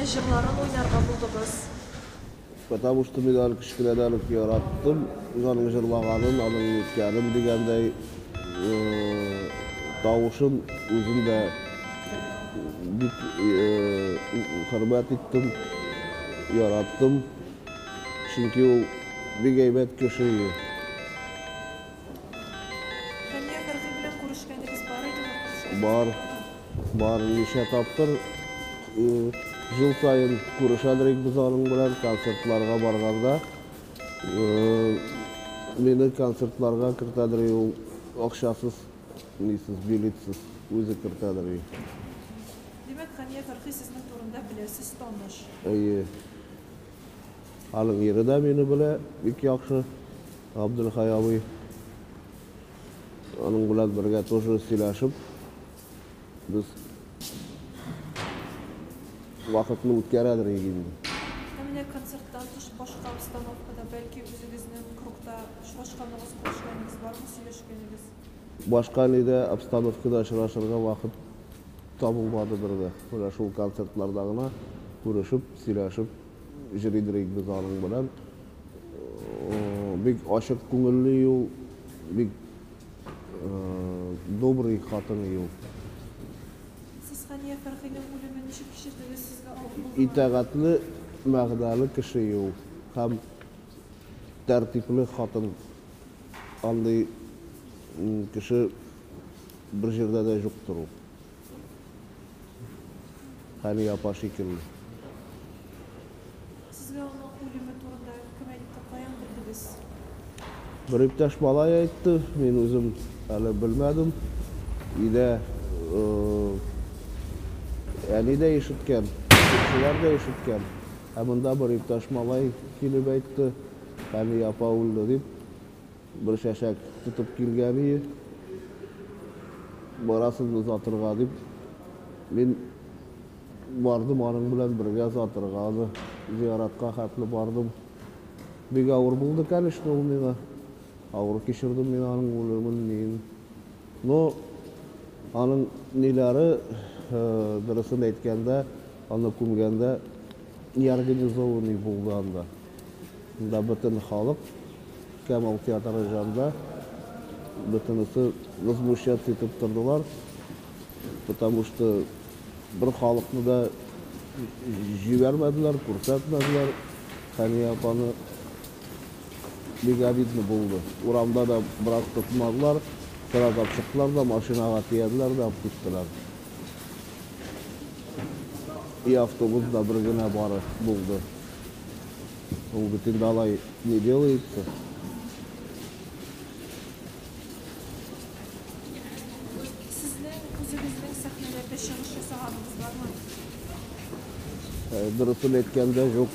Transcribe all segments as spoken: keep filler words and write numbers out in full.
Кайсы жырларын уйнарга булдыгыз? Потому что мен аны кичинеден яраттым. Аның жырлаганын, аның үткәнен дигәндәй тавышын үзендә бик хөрмәт иттем, яраттым. Чөнки ул бик әйбәт кеше. Хәния Фәрхи белән күрешкәнегез бар идеме? Бар, бар ничә тапкыр жыл сайын күрешәдек без аның белән концертларга барганда. Мені концертларга кертәдер ул акчасыз, нисез, билетсыз үзе кертәдер. Димәк, Хәния Фәрхи сезнең турында беләсез, таныш. Әйе. Аның ире дә мине белә, бик яхшы. Абдулхай абый. Аның белән бергә тоже сөйләшеп, без вакытны үткәрәдер инде. Менә концерттан тыш башка обстановкада, бәлки үзегезнең кругта очрашканыгыз, күрешкәнегез бармы, сөйләшкәнегез? Башка нидә обстановкада очрашырга вакыт табылмады бирде. Менә шул концертларда гына күрешеп, сөйләшеп җиридер без аның белән. Бик ачык күңелле ул, бик добрый хатын ул. Сез Хәния Фәрхинең үлемен ничек кичердегез, сезгә авыр? Итәгатьле, мәгънәле кеше ул. Һәм тәртипле хатын. Андый кеше бер җирдә дә юктыр ул. Хәния апа шикелле. Сезгә аның үлеме турында кем әйтте, каян белдегез? Бер иптәш малай әйтте, мин үзем әле белмәдем. Өйдә әни дә ишеткән, кешеләр дә ишеткән. Ә монда бер иптәш малай килеп әйтте, Хәния апа үлде дип, бер шәшәк тотып килгән иде. Барасын озатырга дип, мин бардым аның белән бергә озатырга, зияратка хәтле бардым. Бик авыр булды, конечно, ул миңа. Авыр кичердем мин аның үлемен. Но аның ниләре, дөресен әйткәндә, аны күмгәндә неорганизованный булды анда. Анда бөтен халык, Камал театры җанында, бөтенесе возмущаться итеп тордылар, потому что бер халыкны да җибәрмәделәр, күрсәтмәделәр. Хәния апаны бик обидно булды. Урамда да бераз тотмадылар, сразу чыктылар да, машинага тиәделәр дә киттеләр. И автобус да бер генә бары булды. Ул бит инде алай не делается. Сезнең үзегезнең сәхнәләрдә чыгыш ясаганыгыз бармы? Дөресен әйткәндә юк.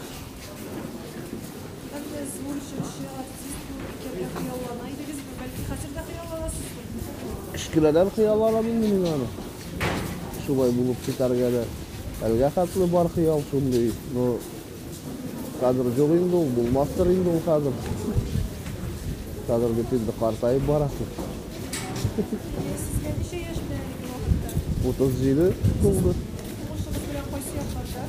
Әмма зур чыгыш артист булып хыяллана идегез, бәлки хәзер дә хыялланасызбы? Кичкенәдән хыялланам инде мин аны. Шулай булып китәргә дә. Әлгә хәтле бар хыял шундый. Но хәзер юк инде ул, булмастыр инде ул хәзер. Хәзер бит инде картайып барасы. Сезгә ничә яшь белән иде вакытта? утыз җиде булды. Тумышыгыз белән кайсы якларда?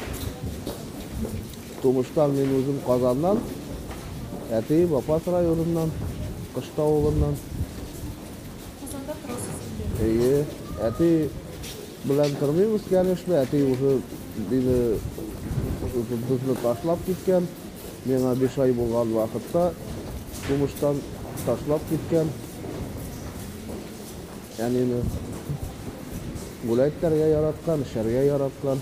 Тумыштан мин үзем Казаннан, әти Бапас районыннан, Кышта авылыннан. Казанда торасыз инде. Әйе, әти белән тормыйбыз, конечно, әти уже бине безне ташлап киткән. Миңа биш ай булган вакытта тумыштан ташлап киткән. Әнине бүләкләргә яраткан, эшләргә яраткан.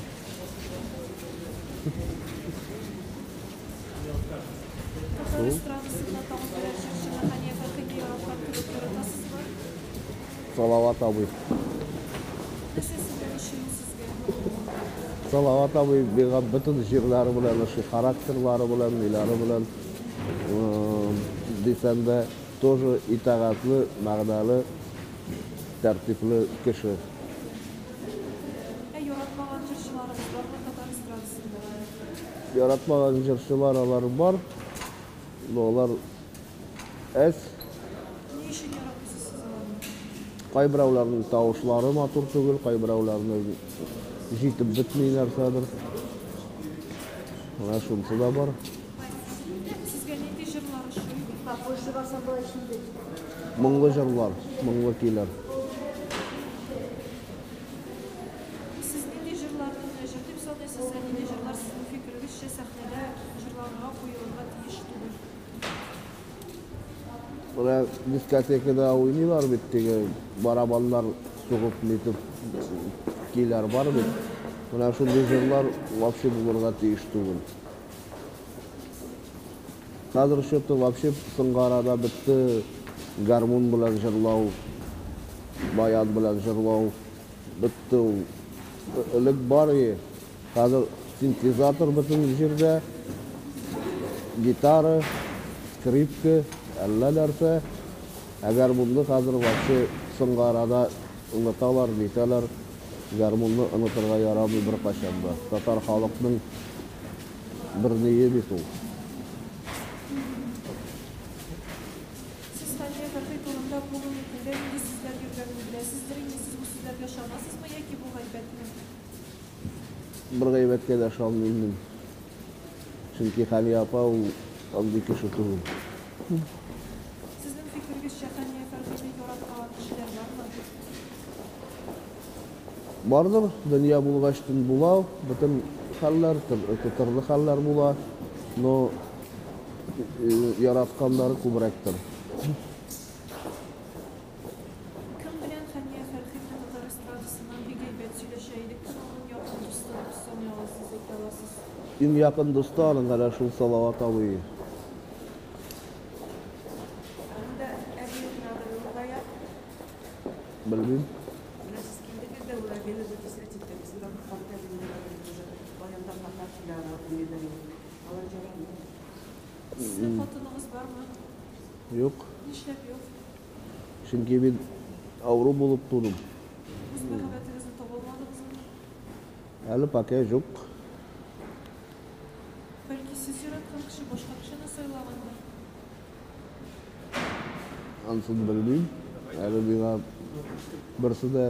Татар эстрадасында тагын берәр җырчыны Хәния Фәрхине яраткан кебек яратасызбы? Салават абый. Нәрсәсе ошый сезгә? Салават абый бигә бөтен җирләре белән, характерлары белән, ниләре белән дисәм дә тоже итәгатьле, мәгънәле, тәртипле кеше. Ә яратмаган җырчыларыгыз бармы татар эстрадасында? Яратмаган җырчылар алар бар. Но алар әз. Ни өчен яратмыйсыз сез аларны? Кайберәүләрнең тавышлары матур түгел, кайберәүләрнең җитеп бетми нәрсәдер. Мына шунысы да бар. Сезгә нинди җырлар ошый? Моңлы җырлар, моңлы көйләр. Сез нинди җырларны җыр дип саныйсыз? Ә нинди җырлар сезнең фикерегезчә сәхнәдә җырларга куелырга тиеш түгел? Мына дискотекада уйныйлар бит, теге барабаннар сугып нетеп көйләр бар бит. Мына шундый җырлар вообще булырга тиеш түгел. Хәзер шуты вообще сыңгарада битте. Гармон белән җырлау, баян белән җырлау битте. Элек бар иде. Хәзер синтезатор бөтен җирдә, гитара, скрипка, әллә нәрсә. Әгәр монды хәзер вообще сыңгарада оныталар, нитәләр, гармонны онытырга ярамый беркайчан да. Татар халыкның бер ние бит ул. Сез Хәния Фәрхи турында бүгенге көндә нинди сүзләр йөргәнен беләсездер инде, сез бу сүзләргә ышанасызмы яки бу гайбәтме? Бер гайбәткә дә ышанмыйм. Чөнки Хәния апа ул андый кеше түгел. Сезнең фикерегезчә Хәния Фәрхине яраткан кешеләр бармы? Бардыр, дөнья булгачтын була, бөтен хәлләр, төрле хәлләр була, но яратканнары күбрәктер. Кем белән Хәния Фәрхине татар эстрадасыннан бик әйбәт сөйләшә иде, кем аның якын дусты дип саный аласыз, әйтә аласыз? Иң якын дусты аның әнә шул Салават абый. Анда әбиең надыр Рукая. Белмим. Сезнең хатыныгыз бармы? Юк. Нишләп юк? Чөнки мин авыру булып тудым. Үз мәхәббәтегезне таба алмадыгызмы? Әле пока юк. Бәлки сез яраткан кеше башка кешене сайлагандыр? Ансын белмим. Әле миңа берсе дә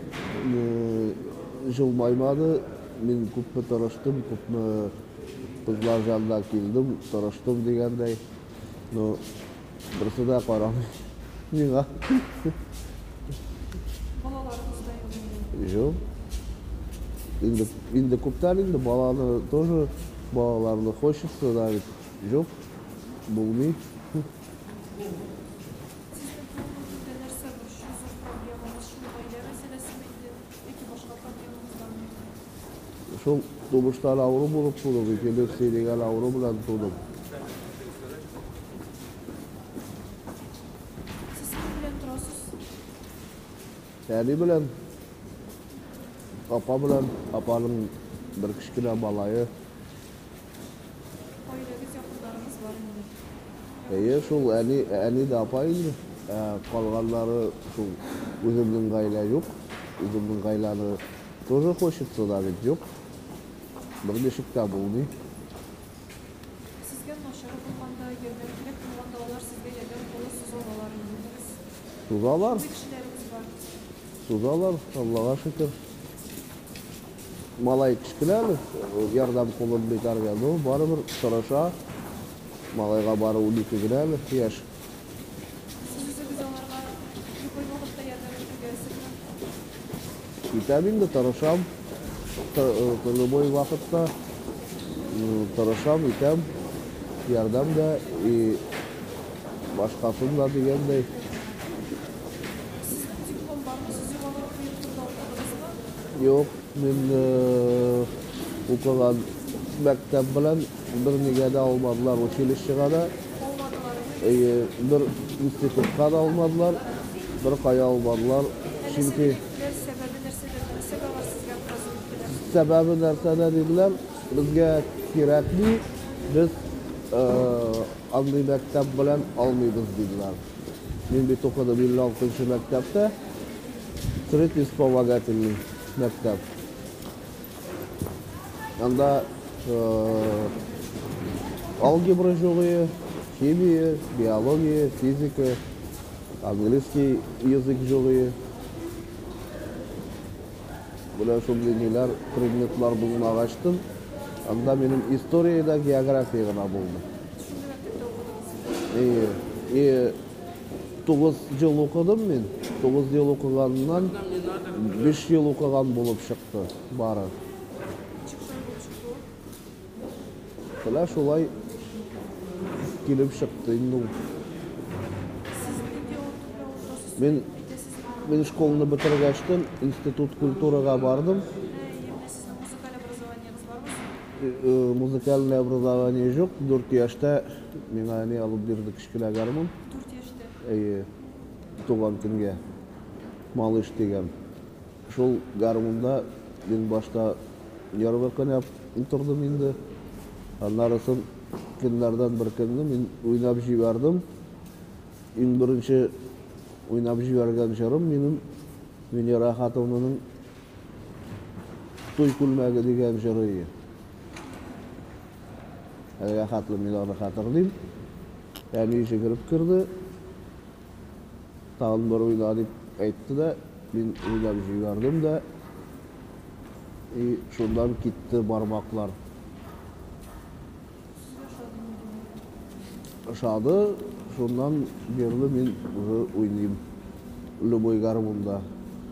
җылмаймады. Мин күпме тырыштым, күпме кызлар янына килдем, тырыштым дигәндәй. Но берсе дә карамый миңа. Балаларыгыз да юк. Жоқ. Инде, инде күптән инде баланы тоже балаларны хочется, да, ведь жоқ. Булмый. Сезнең күңелегездә нәрсә бар? Шу зур проблемагыз, шул гаилә мәсьәләсеме инде, яки башка проблемагыз бармы? Шул тумыштан авыру булып тудым, эпилепсия дигән авыру белән тудым. Сез кем белән торасыз? Әни белән, апа белән, апаның бер кечкенә малае. Гаиләгез, якыннарыгыз бар инде. Әйе, шул әни, әни дә апа инде. Ә, калганнары шул үземнең гаилә юк. Үземнең гаиләне тоже хочется, да, ведь юк. Бер ничек тә булмый. Сезгә начар булганда, ярдәм кирәк булганда алар сезгә ярдәм кулы сузалар инде. Сузалар, Шундый кешеләрегез бар. сузалар, Аллага шөкер. Малай кечкенә әле, ярдәм кулын битәргә, ну, барыбер тырыша. Малайга бары унике генә әле, яшь. Сез үзегез аларга любой вакытта ярдәм итәсезме? Итәм инде, тырышам. Любой вакытта тырышам, итәм. Ярдәм дә, и башкасын да дигәндәй. Сезнең диплом бармы? Сез югары уку йортында укыдыгызмы? Юк, мин укыган мәктәп белән бер нигә дә алмадылар, училищега да. Алмадылар. Әйе, бер институтка да алмадылар, бер кая алмадылар. Чөнки Сәбәбе нәрсәдә? Нәрсәгә алар сезгә отказы иттеләр? сәбәбе нәрсәдә диделәр, безгә кирәкми, без андый мәктәп белән алмыйбыз диделәр. Мин бит укыдым илле алтынчы мәктәптә, средний вспомогательный мәктәп. Анда алгебра жугы, химия, биология, физика, английский язык жугы. Була шундый ниләр, предметлар булмагачтын, Анда менің история да география гына болды. Шундай мәктәптә укыдыгыз. И, и тоғыз жыл оқыдым мен. тоғыз жыл оқығаннан беш жыл оқыған болып шықты бары. Ничек шулай булып чыкты ул? Бля, шулай килеп шықты инде ул. Сез нинди укытуда укыдыгыз? Мен Әйтәсезме? мен школны бетергәчтен институт культурага бардым. Емне сезнең музыкаль образованиегыз бармы? Э, Музыкальное образование жоқ. дүрт яшьтә миңа не алып бирде кечкенә гармун. дүрт яшьтә. Әйе, туган көнгә. Малыш дигән. Шул гармунда мин башта ярбыр кына утырдым инде. Аннарысын көннәрдән бер көнне мин уйнап җибәрдем. Иң беренче уйнап җибәргән җырым минем Венера Хатуновның Туй күлмәге дигән җыры. Әлегә хатлы мин аны хатırlayым. Әни җигереп кирде. Тагын бер уйна дип әйтте дә, мин уйнап җибәрдем дә. И шундан китте бармаклар. Шады, шундан бирле мин уже уйныйм. Любой гармунда.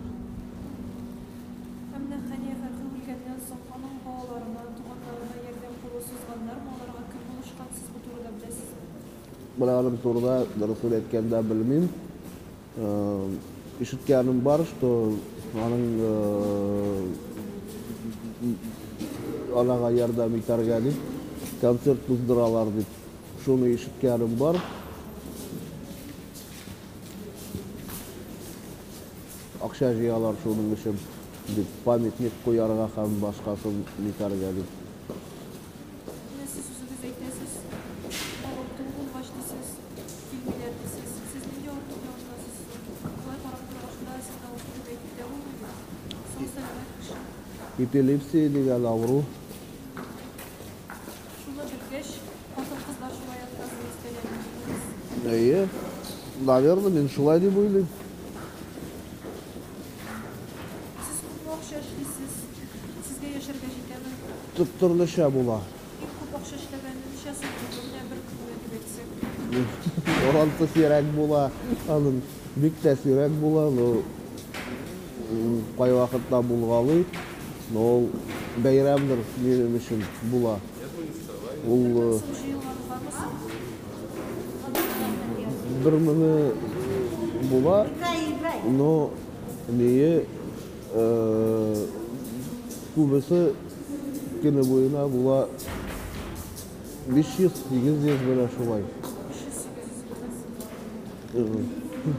Әмне Хәния Фәрхи үлгәннән соң аның балаларына, туганнарына ярдәм кулы сузганнармы? Аларга кем булышкан, сез бу турыда беләсезме? Буның турыда дөресен әйткәндә белмим. Э, Ишеткәнем бар, что аның э, алага ярдәм итәргә дип концерт уздыралар дип. Шуны ишеткәнем бар. Акча җыялар шуның өчен дип, памятник куярга һәм башкасын итәргә дип. Менә сез үзегез әйтәсез, авырту булгач дисез, килмиләр дисез. Сез нинди авыртуга ятасыз? Болай карап торганда сезгә авырту дип әйтеп тә булмыймы? Сау сәламәт кеше. Эпилепсия дигән авыру. Шуны белгәч, хатын-кызлар шулай ятасы истәләр. Әйе, наверное, мин шулай дип уйлыйм. Сез күп акча эшлисез. Сезгә яшәргә җитәме? Төп төрлечә була. Иң күп акча эшләгәнне ничә сум менә бер көнгә дип әйтсәк. Оранты сирәк була, аның бик тә сирәк була, но кай вакытта булгалый, но ул бәйрәмдер минем өчен була. Ул Сум җыелган бармы соң? бер меңе була, но ние э, күбесе көне буена була биш йөз сигез йөз белән шулай. биш йөз сигез йөз Э,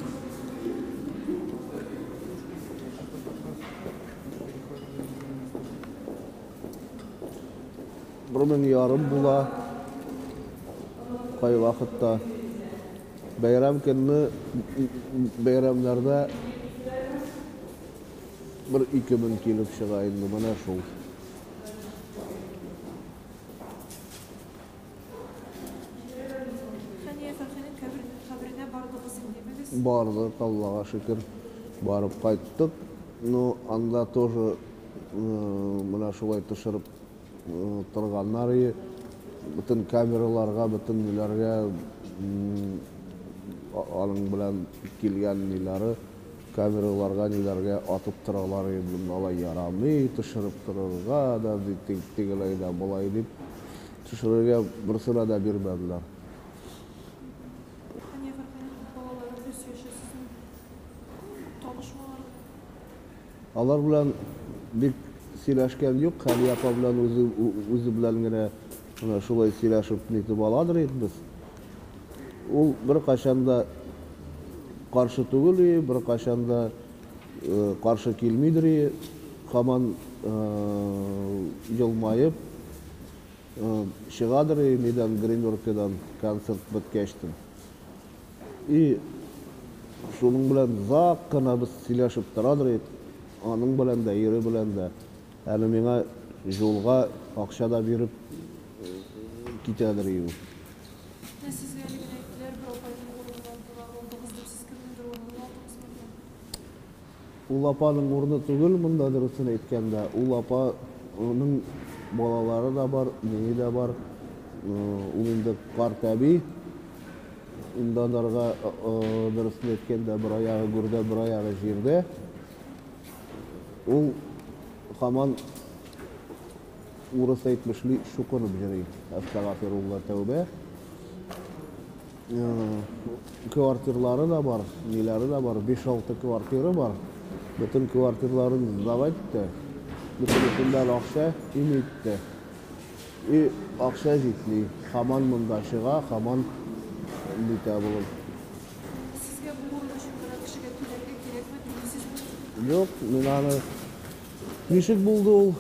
Бер мең ярым була. Кай вакытта бәйрәм көнне бәйрәмнәрдә бер ике мең килеп чыга инде менә шул. Хәния Фәрхинең каберенә бардыгыз инде. Барды, Аллага шөкер, барып кайттык. Ну, анда тоже менә шулай төшереп торганнар иде. Бөтен камераларга, бөтен ниләргә аның белән килгән ниләре, камераларга ниләргә атып торалар иде. Алай ярамый, төшереп торырга да, тигеләй дә болай дип төшерергә берсенә дә бирмәделәр. Хәния Фәрхинең балалары үз яше сезнең танышмалар. Алар белән бик сөйләшкән юк, Хәния апа белән үзе үзе белән генә менә шулай сөйләшеп нитеп аладыр иде без. Ул бер качан да каршы түгел иде, бер качан да каршы килмидер иде. Һаман елмаеп чыгадыр иде Мидан гримеркадан концерт беткәчтен. И шуның белән зак кына без сөйләшеп торадыр иде. Аның белән дә, ире белән дә. Әле миңа жолга акча да биреп китәдер иде. Менә сезгә әле генә әйттеләр, бер апайның урынына булдыгыз дип, сез кемнеңдер урынына алдыгызмы? Ул апаның урыны түгел, монда дөресен әйткәндә. Ул апа аның балалары да бар, неге де бар. Ул инде карт әби. Инде аларга дөресен әйткәндә бер аягы гүрдә, бер аягы җирдә. Ул һаман урыс әйтмешли шукынып йөри. Астагфирулла тәүбә. Квартирлары да бар, ниләре дә бар, биш-алты квартира бар. Bütün kvartirların sdавать итте. Бүтәнесендә акча имитте. И акча җитми. Һаман монда чыга, һаман битә булып. Сезгә бу урын өчен бер кешегә түләргә кирәкме дисезме? Юк, мин аны ничек булды ул?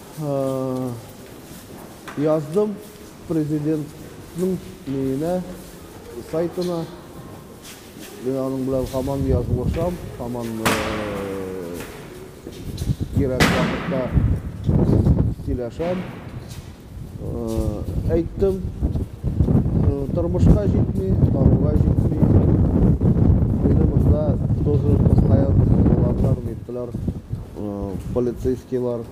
Яздым президентның неенә, сайтына. Мин аның белән һаман язылышам, һаман кирәк вакытта сөйләшәм. Әйттем, тормышка җитми, таруга җитми. Мине монда тоже постоянно булганнар, диптеләр, полицейскийлар.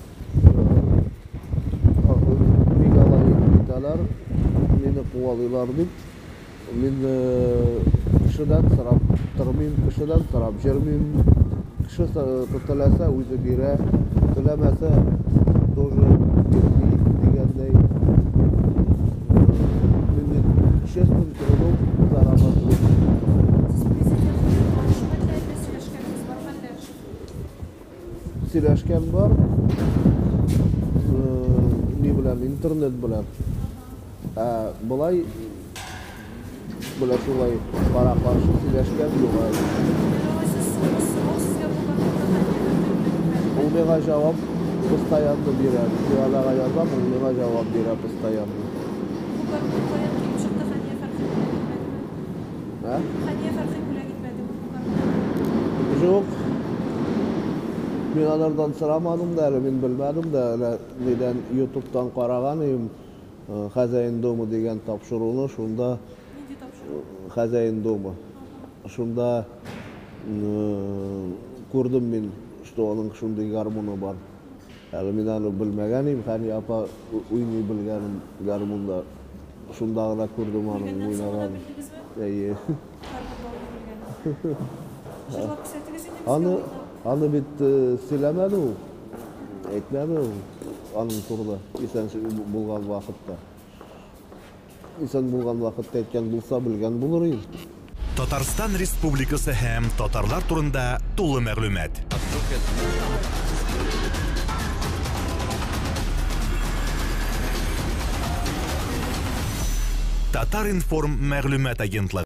Мигалай итәләр, мине куалыйлар дип. Мин кешедән сорап тормыйм, кешедән сорап җөрмим. Кеше теләсә үзе бирә, теләмәсә тоже бирми дигәндәй. Мин честным трудом зарабатываю. Сез президентның машинада сөйләшкәнегез бармы әллә? Сөйләшкән бар. Ни белән, интернет белән. Ә болай Böyle şulay para karşı сөйләшкән юк. Ул миңа җавап постоянно бирә. Алага язам, ул миңа җавап бирә постоянно. Юк. Мин алардан сорамадым да, мин белмәдем дә, нидән YouTube'дан караган идем. Хозяин дома дигән тапшыруны, шунда хозяин дома. Шунда күрдем мин, что аның шундый гармоны бар. Әле мин аны белмәгән идем, Хәни апа уйный белгән гармонда. Шунда гына күрдем аның уйнаган. Әйе. Аны аны бит сөйләмәде ул. Әйтмәде ул аның турында. Исән булган вакытта. Исән булган вакытта әйткән булса, белгән булыр иде. Татарстан Республикасы һәм татарлар турында тулы мәгълүмат. Татар информ мәгълүмат агентлыгы